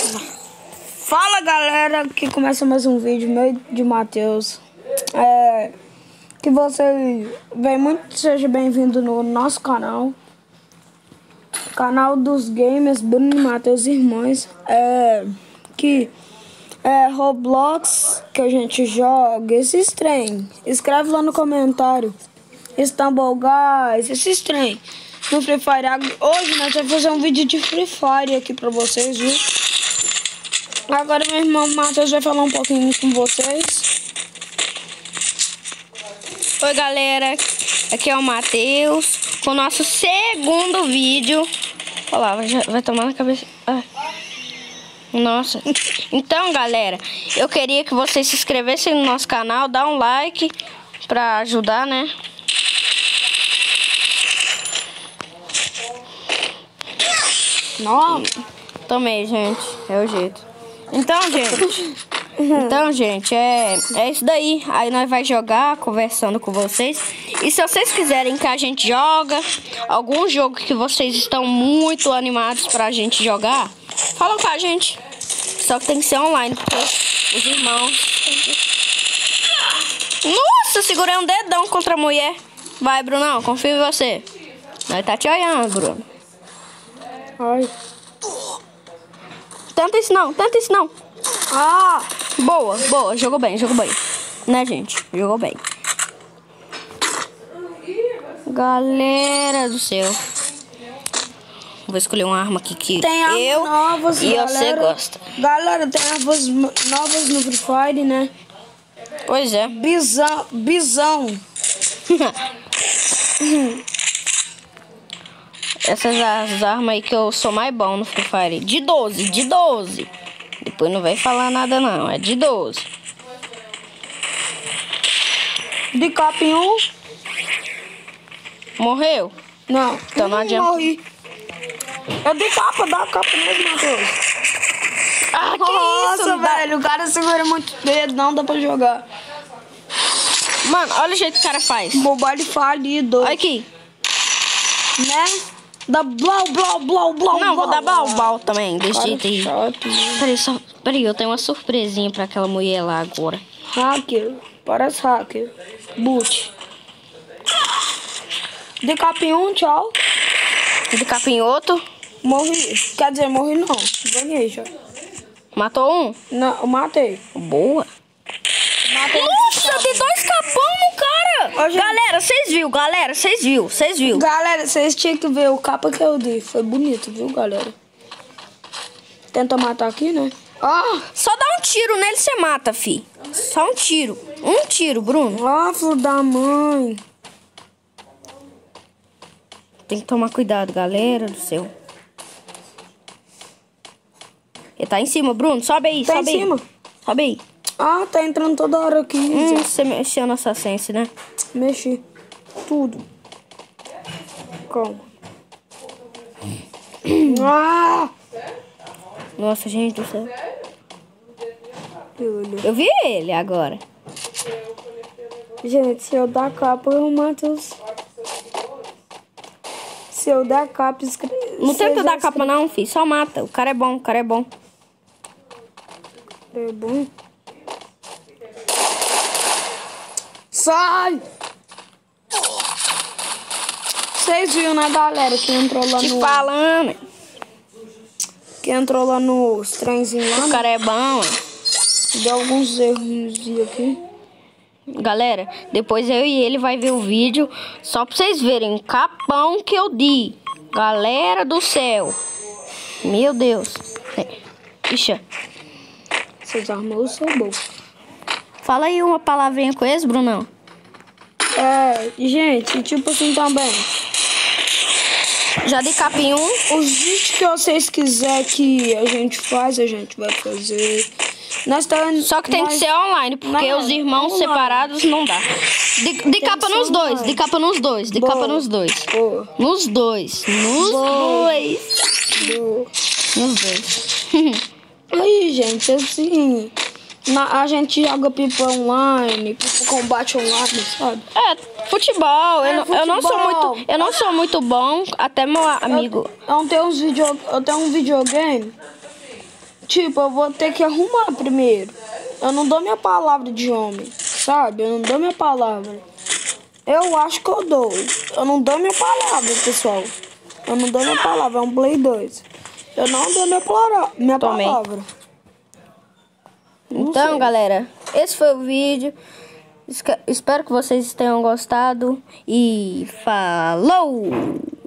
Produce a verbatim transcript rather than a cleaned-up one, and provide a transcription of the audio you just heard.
Fala galera, que começa mais um vídeo meu de Matheus. É, que você vem muito, seja bem-vindo no nosso canal. Canal dos gamers, Bruno e Matheus Irmãos. É, que é Roblox que a gente joga, esses trem. Escreve lá no comentário. Istanbul Guys, esses trem. No Free Fire. Hoje nós vamos fazer um vídeo de Free Fire aqui pra vocês, viu? Agora meu irmão Matheus vai falar um pouquinho com vocês. Oi galera, aqui é o Matheus com o nosso segundo vídeo. Olha lá, vai, vai tomar na cabeça. Ah. Nossa. Então galera, eu queria que vocês se inscrevessem no nosso canal, dá um like pra ajudar, né? Não. Tomei, gente, é o jeito. Então, gente, então, gente, é, é isso daí. Aí nós vai jogar, conversando com vocês. E se vocês quiserem que a gente joga algum jogo que vocês estão muito animados pra gente jogar, fala com a gente. Só que tem que ser online, porque os irmãos... Nossa, segurei um dedão contra a mulher. Vai, Brunão, confio em você. Nós tá te olhando, Bruno. Ai. Tenta isso não, tenta isso não. Ah, boa, boa, jogou bem, jogou bem. Né, gente? Jogou bem. Galera do céu. Vou escolher uma arma aqui que tem eu novas, e galera. Você gosta. Galera, tem armas novas no Free Fire, né? Pois é. Bisão, bisão. Essas as armas aí que eu sou mais bom no Free Fire. De doze, de doze. Depois não vai falar nada não, é de doze. De capa em um. Morreu? Não, então não adianta. Morri. Eu dei capa, dá capa mesmo, Matheus. Ah, que Nossa, isso, velho, o cara segura muito dedo, não dá pra jogar. Mano, olha o jeito que o cara faz. Mobile falido. Olha aqui. Né? Dá blau, blau, blau, blau. Não, vou dar blau, blau também, desse jeito aí. Chato. Peraí, só, peraí, eu tenho uma surpresinha pra aquela mulher lá agora. Hacker, parece hacker. Boot. De capa em um, tchau. De capinhoto. Morri. Quer dizer, morri não. Ganhei já. Matou um? Não, eu matei. Boa. Matei. Nossa, tem dois capão no cara. Ô, gente. Galera, vocês viu, galera, vocês viu, vocês viu. Galera, vocês tinham que ver o capa que eu dei. Foi bonito, viu, galera? Tenta matar aqui, né? Ah, só dá um tiro nele e você mata, fi. Só um tiro. Um tiro, Bruno. Ah, filho da mãe. Tem que tomar cuidado, galera do céu. Ele tá em cima, Bruno. Sobe aí, tá sobe em aí. cima? Sobe aí. Ah, tá entrando toda hora aqui. Hum, você mexeu na nossa sense, né? Mexi. Tudo. Calma. Ah! Nossa, gente do céu. Eu, eu vi ele agora. Gente, se eu dar capa, eu mato os... Se eu dar capa... Escre... Não tenta dar capa não, filho. Só mata. O cara é bom, o cara é bom. É bom. Sai! Vocês viram, né, galera, que entrou lá Te no... falando. Que entrou lá nos trenzinhos lá. O cara é bom. Deu alguns erros aqui. Galera, depois eu e ele vai ver o vídeo só pra vocês verem o capão que eu dei. Galera do céu. Meu Deus. Ixi. Essas armas eu sou bom. Fala aí uma palavrinha com eles, Brunão. É, gente, tipo assim também. Já dei capim um. Os vídeos que vocês quiserem que a gente faz, a gente vai fazer. Nós tá, Só que tem nós... que ser online, porque não, os irmãos online. separados não dá. De, de capa nos dois, online. de capa nos dois, de Boa. capa nos dois. Boa. Nos dois, nos Boa. dois. Boa. Nos dois. Aí, gente, assim, na, a gente joga pipa online, pipa combate online, sabe? É, futebol. É, eu, não, futebol. eu não sou muito, eu não sou muito bom, até meu amigo. Eu, eu tenho uns video, eu tenho um videogame tipo, eu vou ter que arrumar primeiro. Eu não dou minha palavra de homem, sabe? Eu não dou minha palavra. Eu acho que eu dou. Eu não dou minha palavra, pessoal. Eu não dou minha palavra, é um Play dois. Eu não dou minha, plora, minha palavra. Então, sei. Galera, esse foi o vídeo. Espero que vocês tenham gostado. E falou!